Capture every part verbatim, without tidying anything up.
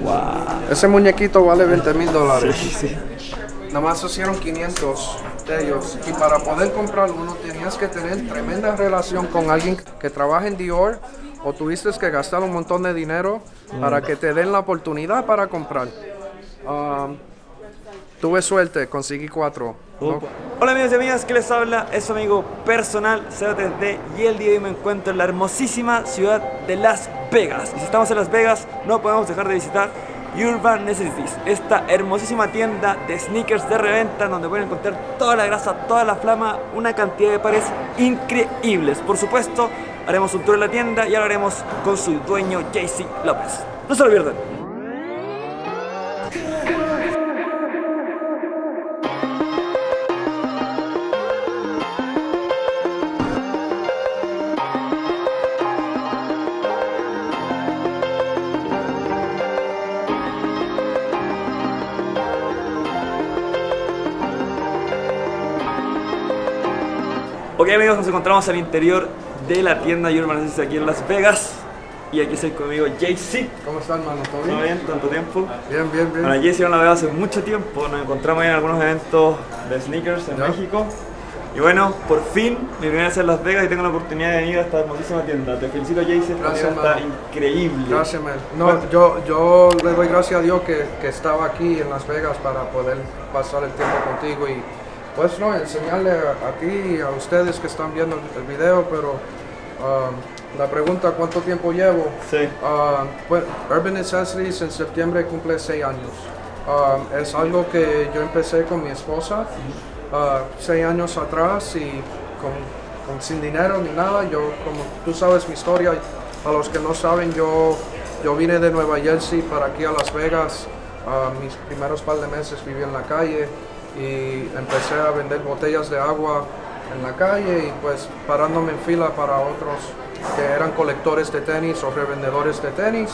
Wow. Ese muñequito vale veinte mil dólares. Sí, sí. Nada más hicieron quinientos de ellos. Y para poder comprar uno tenías que tener tremenda relación con alguien que trabaja en Dior o tuviste que gastar un montón de dinero mm. para que te den la oportunidad para comprar. Um, tuve suerte, conseguí cuatro. ¿no? Hola amigos y amigas, ¿qué les habla? Es su amigo personal, cero tres D, y el día de hoy me encuentro en la hermosísima ciudad de Las Vegas. Y si estamos en Las Vegas, no podemos dejar de visitar Urban Necessities, esta hermosísima tienda de sneakers de reventa donde pueden encontrar toda la grasa, toda la flama, una cantidad de pares increíbles. Por supuesto, haremos un tour en la tienda y hablaremos con su dueño J C López. No se lo pierdan. Ok amigos, nos encontramos al interior de la tienda Urban Necessities aquí en Las Vegas. Y aquí estoy conmigo J C. ¿Cómo estás, hermano? ¿Todo bien? ¿Todo bien? ¿Tanto tiempo? Bien, bien, bien. Bueno, J C no la veo hace mucho tiempo. Nos encontramos en algunos eventos de sneakers en ¿Ya? México. Y bueno, por fin, mi primera vez en Las Vegas y tengo la oportunidad de venir a esta hermosísima tienda. Te felicito, J C, esta tienda está increíble. Gracias, man. No, yo, yo le doy gracias a Dios que, que estaba aquí en Las Vegas para poder pasar el tiempo contigo y pues no, enseñarle a, a ti y a ustedes que están viendo el video, pero um, la pregunta, ¿cuánto tiempo llevo? Sí. Uh, pues, Urban Necessities en septiembre cumple seis años. Um, es algo que yo empecé con mi esposa uh, seis años atrás y con, con sin dinero ni nada. Yo, como tú sabes mi historia, a los que no saben, yo, yo vine de Nueva Jersey para aquí a Las Vegas. Uh, mis primeros par de meses viví en la calle y empecé a vender botellas de agua en la calle y pues parándome en fila para otros que eran colectores de tenis o revendedores de tenis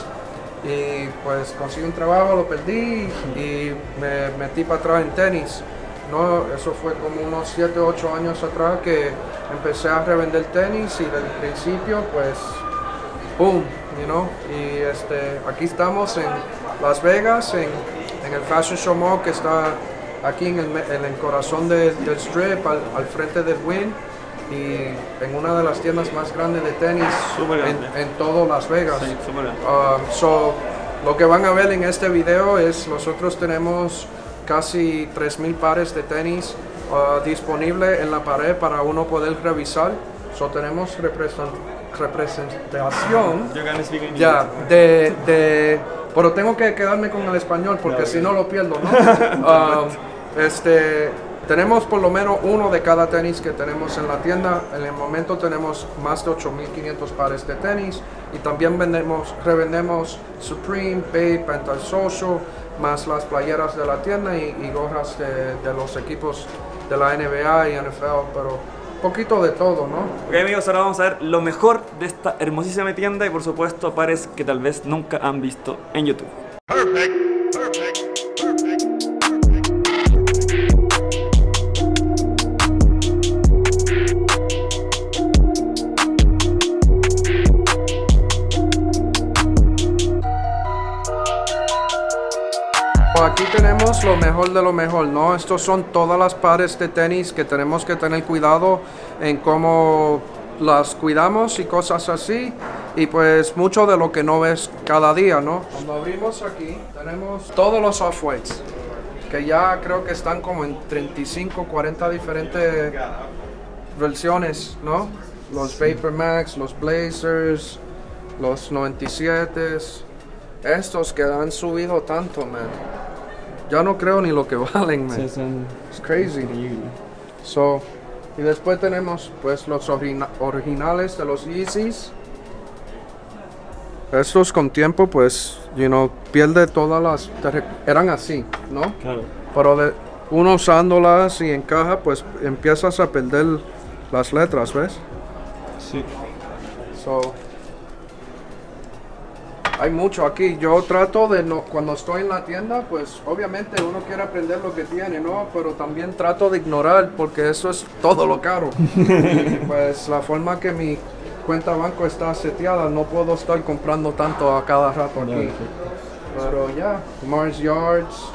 y pues conseguí un trabajo, lo perdí y me metí para atrás en tenis. No, eso fue como unos siete u ocho años atrás que empecé a revender tenis y del principio pues boom, you know, y este, aquí estamos en Las Vegas en, en el Fashion Show Mall que está aquí en el, en el corazón de, del Strip, al, al frente del Wynn y en una de las tiendas más grandes de tenis en, en todo Las Vegas. Sí, uh, so, lo que van a ver en este video es nosotros tenemos casi tres mil pares de tenis uh, disponibles en la pared para uno poder revisar. So, tenemos represent, representación ya, de, de, pero tengo que quedarme con el español porque si no lo pierdo, ¿no? um, Este, tenemos por lo menos uno de cada tenis que tenemos en la tienda. En el momento tenemos más de ocho mil quinientos pares de tenis y también vendemos, revendemos Supreme, Babe, Antisocial, más las playeras de la tienda y, y gorras de, de los equipos de la N B A y N F L, pero poquito de todo, ¿no? Ok amigos, ahora vamos a ver lo mejor de esta hermosísima tienda y por supuesto pares que tal vez nunca han visto en YouTube. Perfect. Perfect. Aquí tenemos lo mejor de lo mejor, ¿no? Estos son todas las pares de tenis que tenemos que tener cuidado en cómo las cuidamos y cosas así. Y pues mucho de lo que no ves cada día, ¿no? Cuando abrimos aquí, tenemos todos los off-whites, que ya creo que están como en treinta y cinco, cuarenta diferentes versiones, ¿no? Los Vapor Max, los Blazers, los noventa y siete, estos que han subido tanto, man. Ya no creo ni lo que valen, man. Sí, son It's crazy. So, y después tenemos pues los origina originales de los Yeezys. Estos con tiempo pues, you know, pierde todas las... Eran así, ¿no? Claro. Pero de uno usándolas y encaja pues empiezas a perder las letras, ¿ves? Sí. So, hay mucho aquí. Yo trato de, no, cuando estoy en la tienda, pues obviamente uno quiere aprender lo que tiene, ¿no? Pero también trato de ignorar porque eso es todo lo caro. Pues la forma que mi cuenta banco está seteada, no puedo estar comprando tanto a cada rato aquí. Ya, Pero ya, Mars Yards.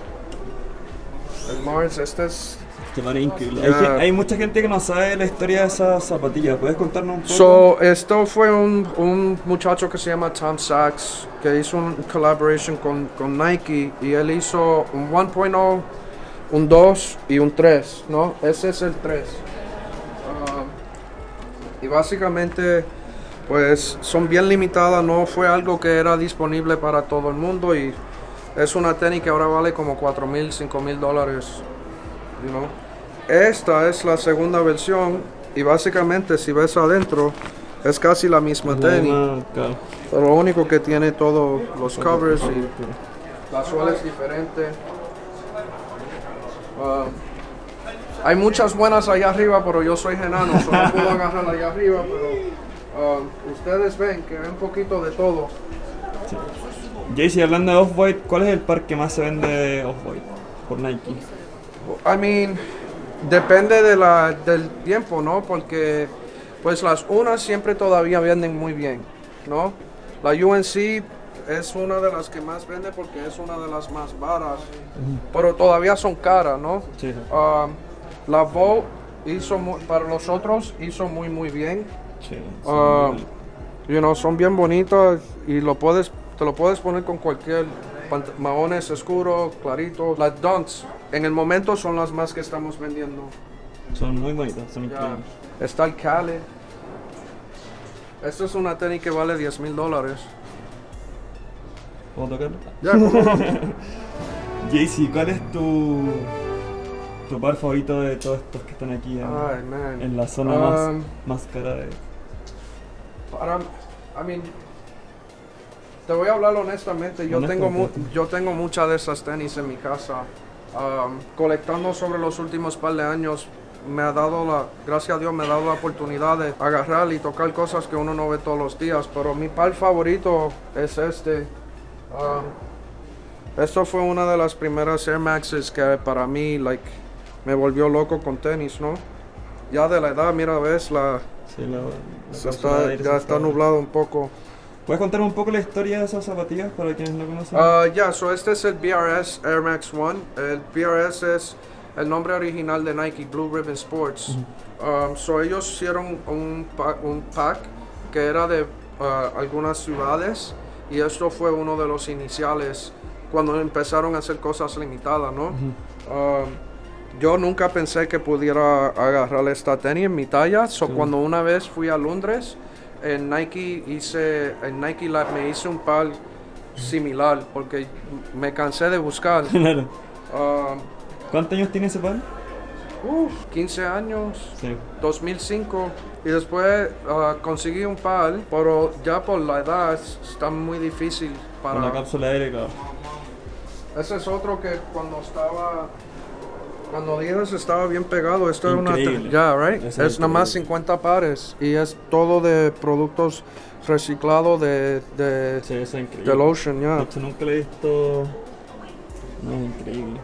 El Mars, este es... Qué manera increíble. Ya. Hay, gen- hay mucha gente que no sabe la historia de esas zapatillas. ¿Puedes contarnos un poco? So, esto fue un, un muchacho que se llama Tom Sachs, que hizo un collaboration con, con Nike, y él hizo un uno punto cero, un dos y un tres, ¿no? Ese es el tres. Um, y básicamente, pues son bien limitadas, no fue algo que era disponible para todo el mundo, y es una tenis que ahora vale como cuatro mil, cinco mil dólares, you know? Esta es la segunda versión, y básicamente si ves adentro es casi la misma tenis, Claro. pero lo único que tiene todos los covers y la suela es diferente. Uh, hay muchas buenas allá arriba, pero yo soy enano, solo puedo agarrar allá arriba, pero uh, ustedes ven que hay un poquito de todo. Jaycee, hablando de Off-White, ¿cuál es el par que más se vende de Off-White por Nike? I mean, depende de la, del tiempo, ¿no? Porque pues las unas siempre todavía venden muy bien, ¿no? La U N C es una de las que más vende porque es una de las más baratas, pero todavía son caras, ¿no? Sí. Um, la Vogue hizo mu- para nosotros hizo muy muy bien. Sí. Uh, you know, son bien bonitas y lo puedes, te lo puedes poner con cualquier pant- maones oscuros, claritos. Las Dunks en el momento son las más que estamos vendiendo. Son muy bonitas, son Ya. increíbles. Está el Cali. Esta es una tenis que vale diez mil dólares. ¿Puedo tocarlo? Ya, ¿cómo no? Jaycee, ¿cuál es tu, tu par favorito de todos estos que están aquí en, Ay, man. en la zona Um, más, más cara de... Para, I mean, te voy a hablar honestamente, yo tengo, mu- Honestamente. yo tengo muchas de esas tenis en mi casa. Um, colectando sobre los últimos par de años, me ha dado la, gracias a Dios, me ha dado la oportunidad de agarrar y tocar cosas que uno no ve todos los días. Pero mi par favorito es este. Um, esto fue una de las primeras Air Maxes que para mí, like, me volvió loco con tenis, ¿no? Ya de la edad, mira, ves, la, Sí, la, la se cápsula de está, aire ya se está nublado un poco. ¿Puedes contarme un poco la historia de esas zapatillas para quienes no conocen? Ah, ya, so este es el B R S Air Max One. El B R S es el nombre original de Nike, Blue Ribbon Sports. Um, so ellos hicieron un, pa- un pack que era de ah, algunas ciudades, y esto fue uno de los iniciales cuando empezaron a hacer cosas limitadas, ¿no? Um, yo nunca pensé que pudiera agarrar esta tenis en mi talla. So Sí. cuando una vez fui a Londres, en Nike hice, en Nike Lab me hice un par similar porque me cansé de buscar. Claro. Um, ¿Cuántos años tiene ese par? uf, quince años, Sí. dos mil cinco, y después uh, conseguí un par, pero ya por la edad está muy difícil para... Con la cápsula de aire, claro. Ese es otro que cuando estaba... Cuando Adidas estaba bien pegado, esto es una... Increíble. Ya, right? Eso es Es nada más increíble. cincuenta pares y es todo de productos reciclados de, de, Sí, eso es increíble. del Ocean, ya. De hecho, nunca lo he visto... No, increíble.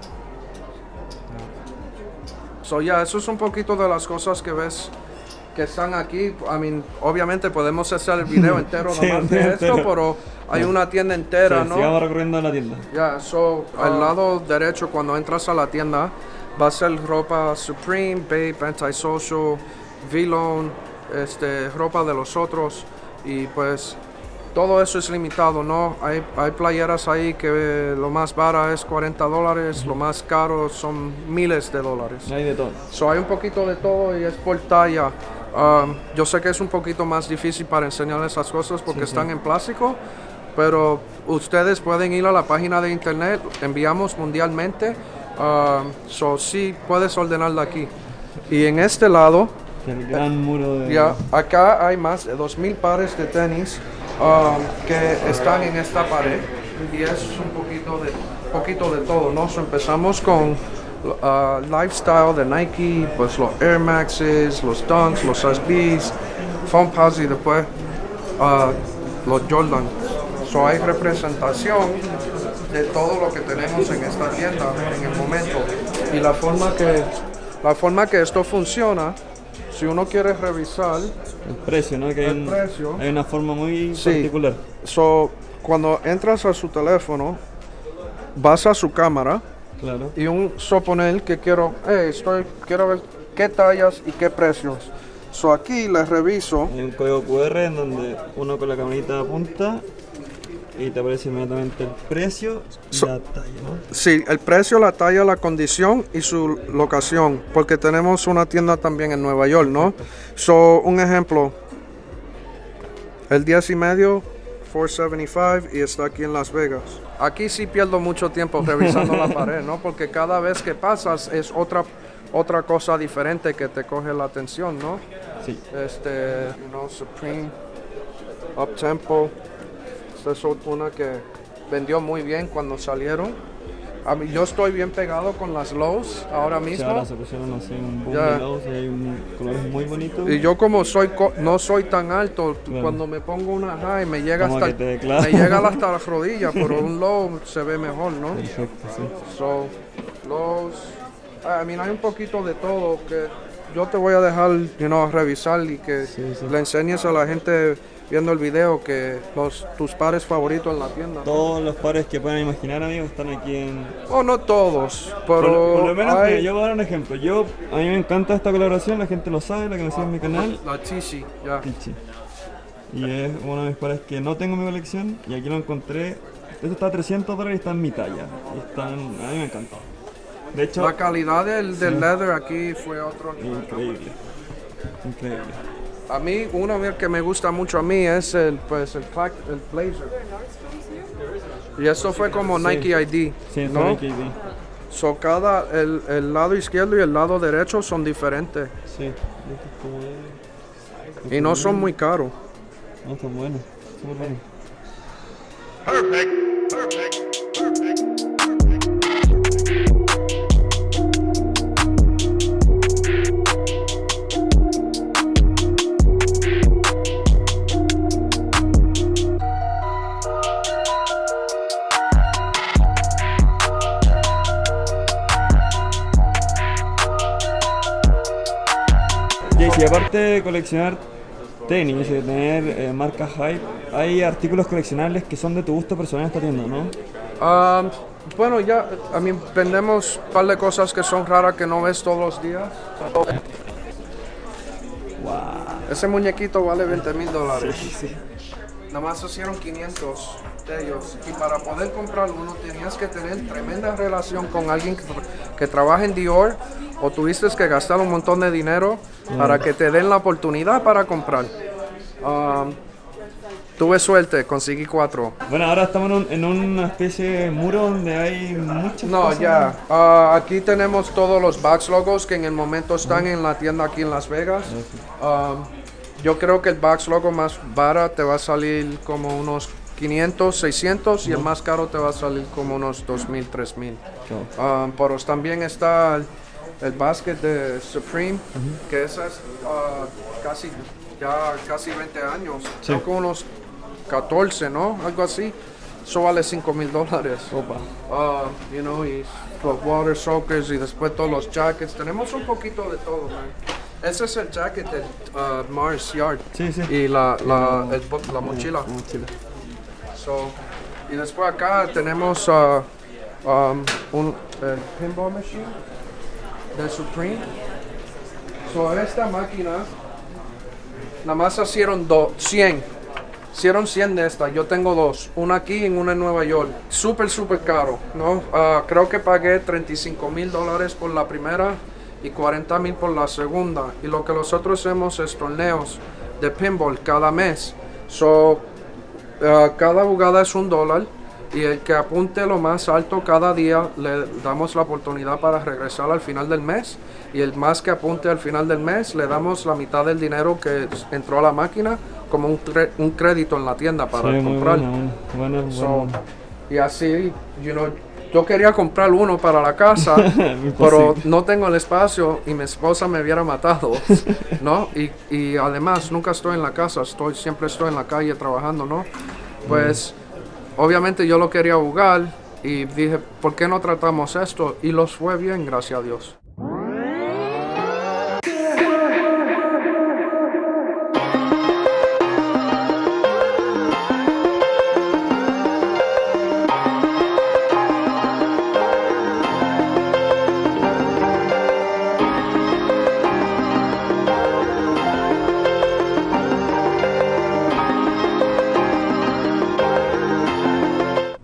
So, ya, eso es un poquito de las cosas que ves que están aquí. I mean, obviamente podemos hacer el video entero Sí, nomás de un video esto, entero. pero hay una tienda entera, Sí, ¿no? sigamos recorriendo la tienda. Ya, so, Ah. al lado derecho cuando entras a la tienda va a ser ropa Supreme, Bape, Antisocial, V-Lone, este, ropa de los otros, y pues todo eso es limitado, ¿no? Hay, hay playeras ahí que eh, lo más barato es cuarenta dólares, lo más caro son miles de dólares. Hay de todo. So, hay un poquito de todo y es por talla. Um, yo sé que es un poquito más difícil para enseñar esas cosas porque Sí, sí. están en plástico, pero ustedes pueden ir a la página de internet, enviamos mundialmente, um, so sí puedes ordenarla aquí. Y en este lado, El gran muro de... ya, acá hay más de dos mil pares de tenis um, que están en esta pared, y es un poquito de, poquito de todo, ¿no? So, empezamos con uh, lifestyle de Nike, pues los Air Maxes, los Dunks, los S Bs, Foam Posy, y después uh, los Jordan. So, hay representación de todo lo que tenemos en esta tienda en el momento, y la forma que, la forma que esto funciona si uno quiere revisar El precio, ¿no? Que hay, el un- precio, hay una forma muy sí. particular. So, cuando entras a su teléfono, vas a su cámara Claro. y un suponer que quiero, hey, estoy, quiero ver qué tallas y qué precios. So, aquí les reviso. Hay un código Q R en donde uno con la camarita apunta y te aparece inmediatamente el precio y So- la talla, ¿no? Sí, el precio, la talla, la condición y su locación, porque tenemos una tienda también en Nueva York, ¿no? So, un ejemplo, el diez y medio, cuatrocientos setenta y cinco y está aquí en Las Vegas. Aquí sí pierdo mucho tiempo revisando la pared, ¿no? Porque cada vez que pasas es otra, otra cosa diferente que te coge la atención, ¿no? Sí. Este, you know, Supreme, Uptempo. Esta es una que vendió muy bien cuando salieron. A mí, yo estoy bien pegado con las Lows ahora O sea, mismo. ahora se pusieron así un boom Ya. de lados y hay un colores muy bonitos. Y yo como soy co- no soy tan alto, Claro. cuando me pongo una high me llega Como hasta que te- claro. me llega hasta las rodillas, pero un low se ve mejor, ¿no? Perfecto, sí. So, lows, I mean, hay un poquito de todo que yo te voy a dejar, you know, revisar y que Sí, sí. le enseñes a la gente viendo el video que los tus pares favoritos en la tienda. Todos los pares que puedan imaginar, amigos, están aquí en... O no todos, Por, pero lo- por lo menos, hay- mira, yo voy a dar un ejemplo. Yo, a mí me encanta esta colaboración, la gente lo sabe, la que me sigue en mi canal. la Tishi, ya. Pichi. Y es uno de mis pares que no tengo en mi colección y aquí lo encontré. Este está a trescientos dólares y está en mi talla. Y están, a mí me encantó. De hecho, La calidad del, del Sí. leather aquí fue otro nivel. increíble. Increíble. A mí, uno que me gusta mucho a mí es el, pues, el, Clack- el Blazer. Y esto fue como Sí. Nike I D, Sí, está ¿no? en K D. So, cada, el, el lado izquierdo y el lado derecho son diferentes. Sí. Este es como de- Y no son muy caros. No, están buenos. Súper buenos. Jaycee, aparte de coleccionar tenis y de tener eh, marcas hype, hay artículos coleccionables que son de tu gusto personal en esta tienda, ¿no? Um, bueno, ya, a mí vendemos un par de cosas que son raras que no ves todos los días. Ese muñequito vale veinte mil dólares. Nada más hicieron quinientos de ellos. Y para poder comprar uno tenías que tener tremenda relación con alguien que, tra- que trabaja en Dior o tuviste que gastar un montón de dinero para que te den la oportunidad para comprar. Um, tuve suerte, conseguí cuatro. Bueno, ahora estamos en, un- en una especie de muro donde hay muchas No, cosas. ya. Ah, aquí tenemos todos los Bax logos que en el momento están en la tienda aquí en Las Vegas. Um, yo creo que el Bax logo más barato te va a salir como unos quinientos, seiscientos y el más caro te va a salir como unos dos mil, tres mil. Um, pero también está el, el basket de Supreme, que esa es ah, casi, ya casi veinte años. Sí. Creo que unos catorce, ¿no? Algo así. Eso vale cinco mil dólares. Opa. Uh, you know, y los water soakers y después todos los jackets. Tenemos un poquito de todo, man. Ese es el jacket de uh, Mars Yard. Sí, sí. Y la, la, el bo- la mochila. La mochila. So, y después acá tenemos uh, um, un el pinball machine de Supreme. So, esta máquina, nada más hicieron do- cien. Hicieron cien de estas. Yo tengo dos. Una aquí y una en Nueva York. Súper, súper caro, ¿no? Ah, creo que pagué treinta y cinco mil dólares por la primera y cuarenta mil por la segunda. Y lo que nosotros hacemos es torneos de pinball cada mes. So, ah, cada jugada es un dólar. Y el que apunte lo más alto cada día le damos la oportunidad para regresar al final del mes. Y el más que apunte al final del mes le damos la mitad del dinero que entró a la máquina como un, cre- un crédito en la tienda para Sí, muy comprar. buena, buena, buena, So, buena. y así, you know, yo quería comprar uno para la casa, Imposible. pero no tengo el espacio y mi esposa me hubiera matado, ¿no? Y, y además nunca estoy en la casa, estoy, siempre estoy en la calle trabajando, ¿no? Pues obviamente yo lo quería jugar y dije, ¿por qué no tratamos esto? Y los fue bien, gracias a Dios.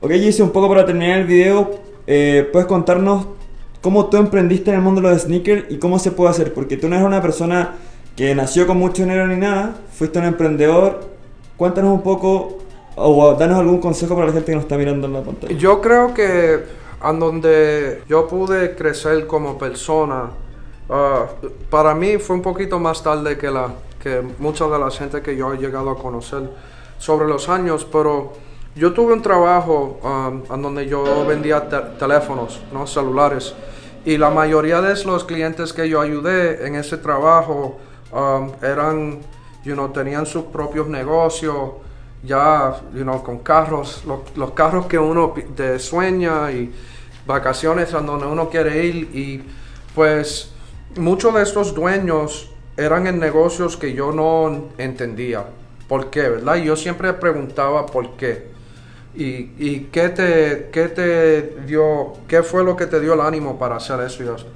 Ok, Jesse, un poco para terminar el video, eh, ¿puedes contarnos cómo tú emprendiste en el mundo de los sneakers y cómo se puede hacer? Porque tú no eres una persona que nació con mucho dinero ni nada, fuiste un emprendedor. Cuéntanos un poco o danos algún consejo para la gente que nos está mirando en la pantalla. Yo creo que en donde yo pude crecer como persona, uh, para mí fue un poquito más tarde que, la, que mucha de la gente que yo he llegado a conocer sobre los años, pero yo tuve un trabajo um, en donde yo vendía te teléfonos, ¿no? celulares, y la mayoría de los clientes que yo ayudé en ese trabajo um, eran, you know, tenían sus propios negocios, ya, you know, con carros, lo, los carros que uno de sueña y vacaciones a donde uno quiere ir, y pues muchos de estos dueños eran en negocios que yo no entendía por qué, ¿verdad? Y yo siempre preguntaba por qué. Y, y qué te, qué te dio, qué fue lo que te dio el ánimo para hacer eso y eso.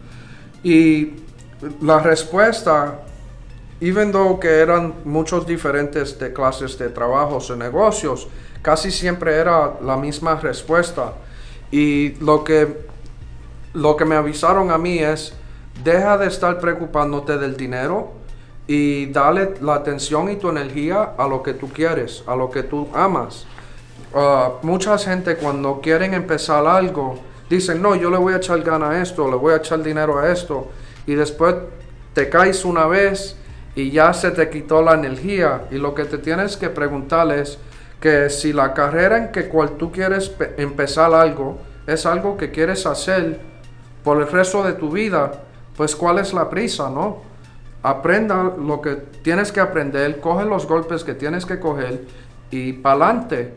Y la respuesta, even though que eran muchos diferentes de clases de trabajos o negocios, casi siempre era la misma respuesta. Y lo que, lo que me avisaron a mí es, deja de estar preocupándote del dinero y dale la atención y tu energía a lo que tú quieres, a lo que tú amas. Uh, mucha gente cuando quieren empezar algo, dicen, no, yo le voy a echar gana a esto, le voy a echar dinero a esto, y después te caes una vez y ya se te quitó la energía. Y lo que te tienes que preguntar es que si la carrera en que cual tú quieres empezar algo es algo que quieres hacer por el resto de tu vida, pues cuál es la prisa, ¿no? Aprenda lo que tienes que aprender, coge los golpes que tienes que coger y pa'lante.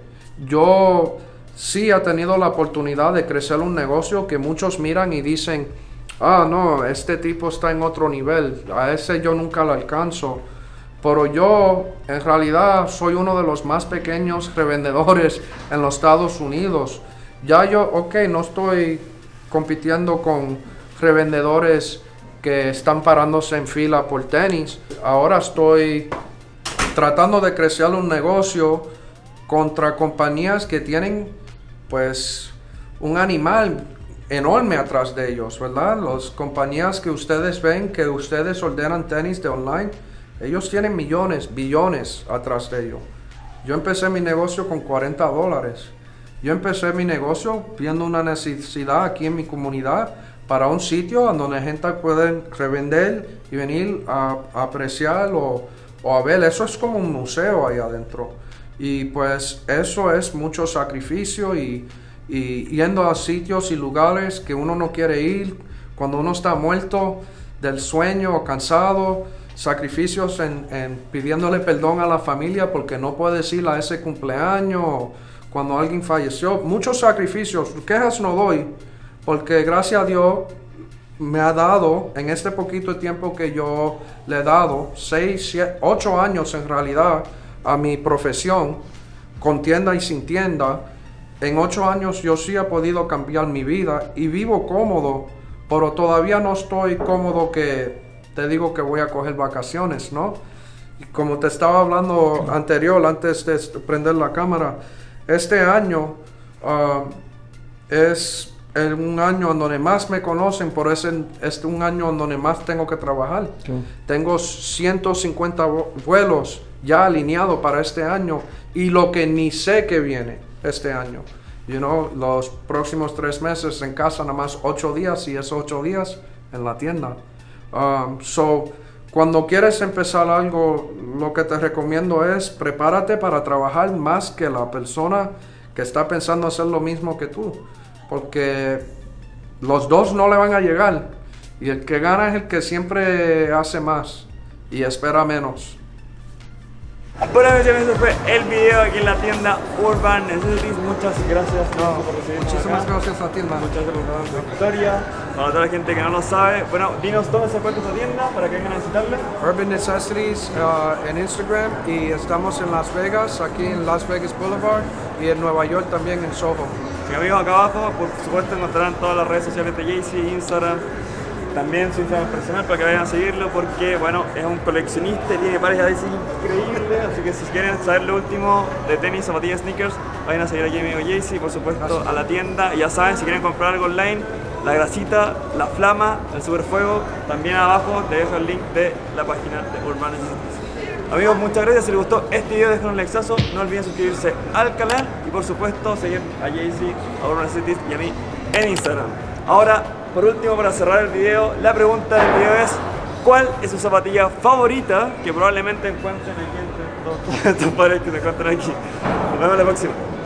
Yo sí he tenido la oportunidad de crecer un negocio que muchos miran y dicen, ah, no, este tipo está en otro nivel, a ese yo nunca lo alcanzo. Pero yo, en realidad, soy uno de los más pequeños revendedores en los Estados Unidos. Ya yo, ok, no estoy compitiendo con revendedores que están parándose en fila por tenis. Ahora estoy tratando de crecer un negocio contra compañías que tienen, pues, un animal enorme atrás de ellos, ¿verdad? Las compañías que ustedes ven, que ustedes ordenan tenis de online, ellos tienen millones, billones atrás de ellos. Yo empecé mi negocio con cuarenta dólares. Yo empecé mi negocio viendo una necesidad aquí en mi comunidad para un sitio donde la gente puede revender y venir a, a apreciar o, o a ver. Eso es como un museo ahí adentro. Y pues eso es mucho sacrificio y, y yendo a sitios y lugares que uno no quiere ir cuando uno está muerto del sueño o cansado. Sacrificios en, en pidiéndole perdón a la familia porque no puedes ir a ese cumpleaños cuando alguien falleció. Muchos sacrificios, quejas no doy, porque gracias a Dios me ha dado, en este poquito tiempo que yo le he dado, seis, siete, ocho años en realidad a mi profesión, con tienda y sin tienda. En ocho años yo sí he podido cambiar mi vida y vivo cómodo, pero todavía no estoy cómodo que te digo que voy a coger vacaciones, ¿no? Y como te estaba hablando anterior, antes de prender la cámara, este año uh, es el, un año en donde más me conocen, por eso es un año en donde más tengo que trabajar. Sí. Tengo ciento cincuenta vuelos ya alineados para este año y lo que ni sé que viene este año. You know, los próximos tres meses en casa, nada más ocho días y esos ocho días en la tienda. Um, so, cuando quieres empezar algo, lo que te recomiendo es prepárate para trabajar más que la persona que está pensando hacer lo mismo que tú, porque los dos no le van a llegar y el que gana es el que siempre hace más y espera menos. Bueno, amigos, ese fue el video aquí en la tienda Urban Necessities. Muchas gracias no, por recibirnos. Muchísimas acá. gracias a la tienda. Muchas gracias por contar tu historia. Para toda la gente que no lo sabe, bueno, dinos dónde se encuentra esta tienda para que vengan a visitarla. Urban Necessities uh, en Instagram, y estamos en Las Vegas, aquí en Las Vegas Boulevard, y en Nueva York también en Soho. Sí, amigos, acá abajo, por supuesto, encontrarán todas las redes sociales de Jesse, Instagram. También su Instagram personal para que vayan a seguirlo, porque bueno, es un coleccionista y tiene pares de increíbles, así que si quieren saber lo último de tenis, zapatillas, sneakers, vayan a seguir aquí a mi amigo Jaycee, por supuesto a la tienda. Y ya saben, si quieren comprar algo online, la grasita, la flama, el superfuego, también abajo te dejo el link de la página de Urban Necessities. Amigos, muchas gracias. Si les gustó este video, dejen un likeazo. No olviden suscribirse al canal y por supuesto seguir a Jaycee, a Urban Necessities y a mí en Instagram. Ahora, por último, para cerrar el video, la pregunta del video es: ¿cuál es su zapatilla favorita que probablemente encuentren aquí entre todos estos pares que se encuentran aquí? Nos vemos la próxima.